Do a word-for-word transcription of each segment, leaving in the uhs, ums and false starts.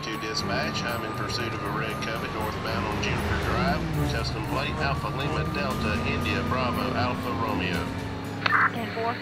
thirty-two dispatch. I'm in pursuit of a red Covey northbound on Juniper Drive. Custom plate Alpha Lima Delta India Bravo Alpha Romeo. ten four.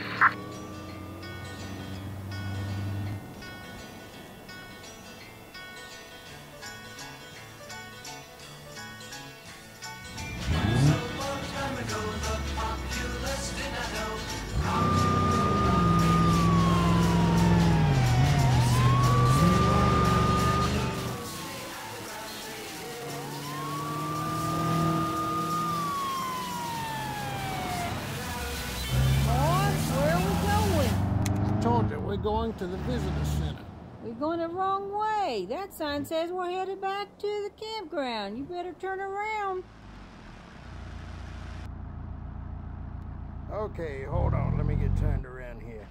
We're going to the visitor center. We're going the wrong way. That sign says we're headed back to the campground. You better turn around. Okay, hold on. Let me get turned around here.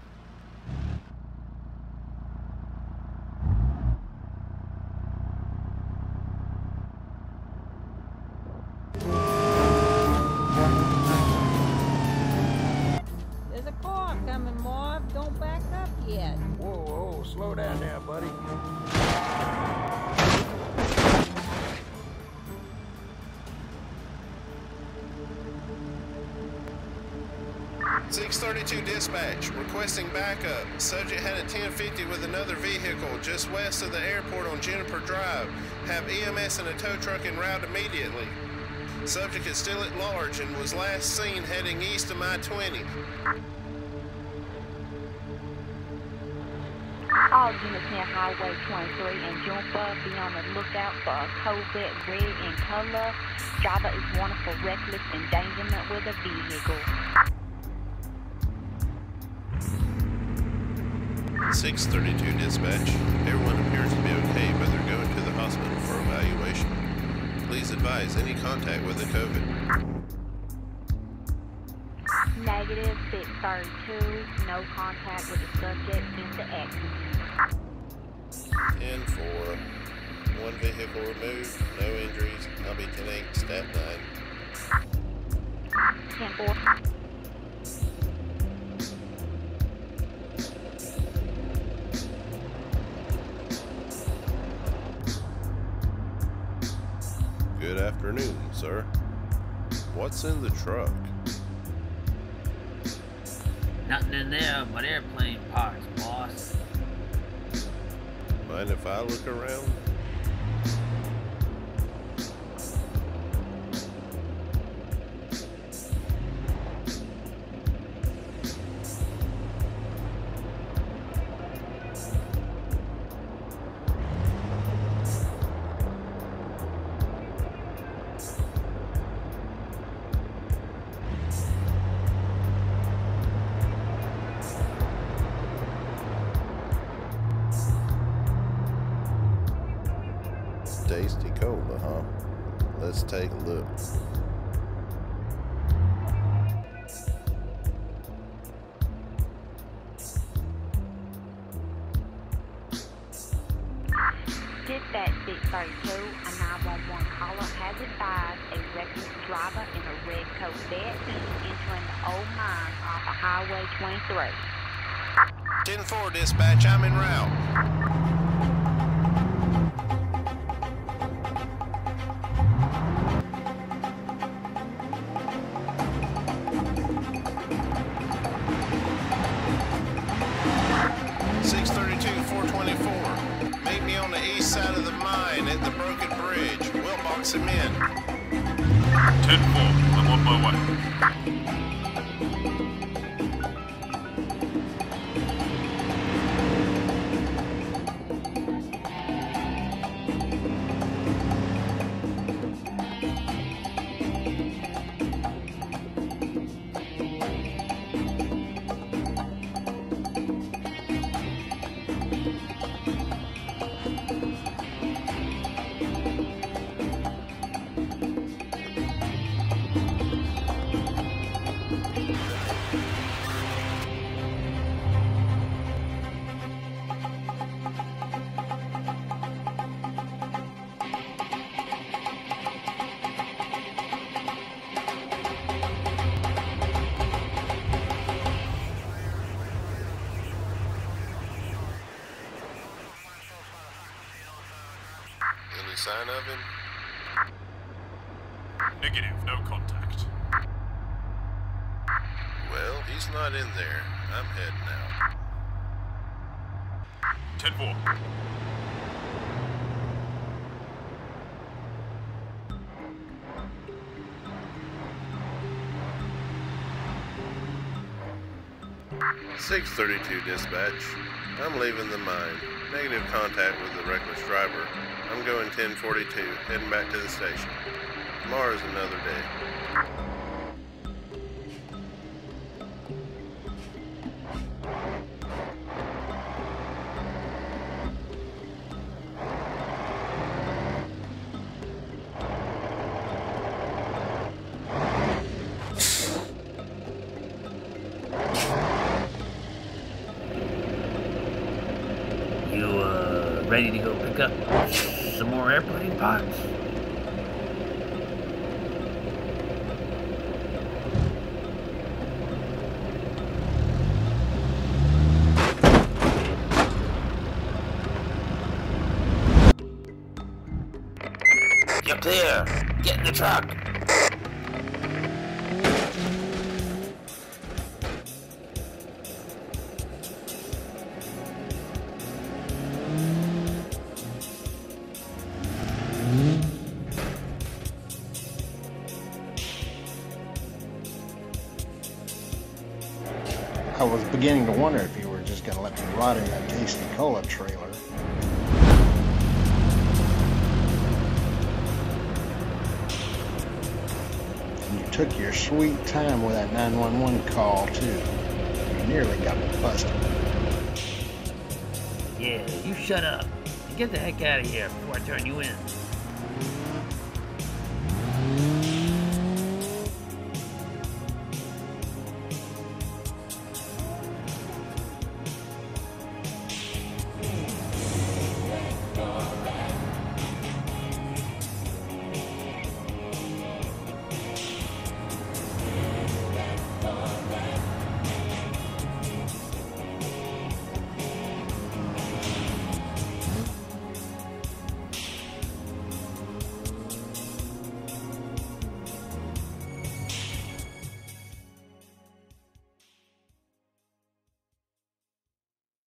There's a car coming, Marv. Don't back up yet. Whoa, whoa, slow down there, buddy. six thirty-two dispatch, requesting backup. Subject had a ten fifty with another vehicle just west of the airport on Juniper Drive. Have E M S and a tow truck en route immediately. Subject is still at large and was last seen heading east of I twenty. All units near Highway twenty-three and Juniper, be on the lookout for a Corvette red in color. Driver is wanted for reckless endangerment with a vehicle. six thirty-two dispatch. Everyone appears to be okay, but they're going to the hospital for evaluation. Please advise any contact with the COVID. Negative six thirty-two, no contact with the subject since the accident. ten four. One vehicle removed, no injuries. I'll be ten eight, stat nine. ten four. Good afternoon, sir. What's in the truck? Nothing in there but airplane parts, boss. Mind if I look around? Tasty cola, huh? Let's take a look. Dispatch six thirty-two, a nine one one caller has advised a reckless driver in a red Corvette is entering the old mine off of Highway twenty-three. ten four dispatch, I'm en route. six thirty-two, four twenty-four. Meet me on the east side of the mine at the broken bridge. We'll box him in. ten four, I'm on my way. Any sign of him? Negative, no contact. Well, he's not in there. I'm heading out. ten four. six thirty-two dispatch. I'm leaving the mine. Negative contact with the reckless driver. I'm going ten forty-two, heading back to the station. Tomorrow's another day. You, uh, ready to go pick up some more airplane parts? You up there! Get in the truck! I was beginning to wonder if you were just going to let me rot in that tasty cola trailer. And you took your sweet time with that nine one one call, too. You nearly got me busted. Yeah, you shut up. And get the heck out of here before I turn you in.